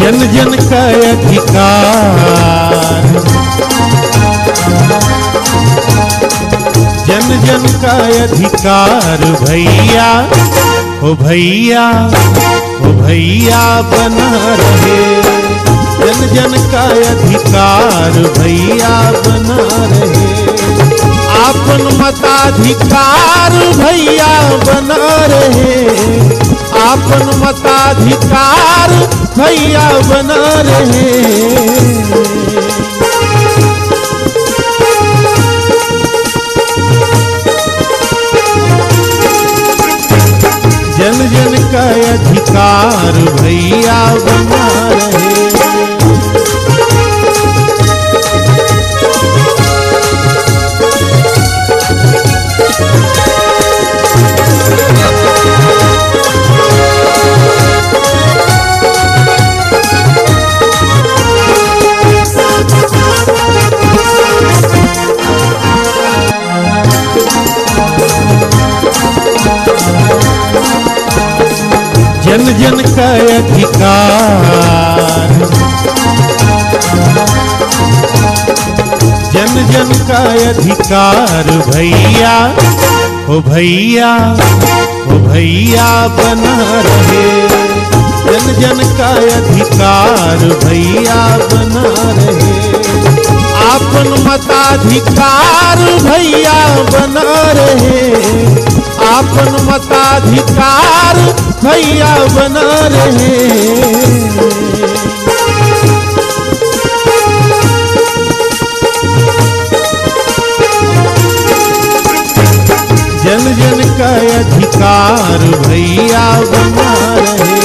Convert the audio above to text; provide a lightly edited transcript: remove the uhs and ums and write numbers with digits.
जन जन का अधिकार, जन जन का अधिकार भैया, ओ भैया, ओ भैया बना रहे। जन जन का अधिकार भैया बना रहे। आपन मताधिकार भैया बना रहे। आपन मताधिकार भैया बना रहे। जन जन का अधिकार भैया बना रहे। जन जन का अधिकार, जन जन का अधिकार भैया, ओ भैया, ओ भैया बना रहे। जन जन का अधिकार भैया बना रहे। आपन मताधिकार भैया बना रहे। आपन मताधिकार भैया बना रहे। जन जन का अधिकार भैया बना रहे।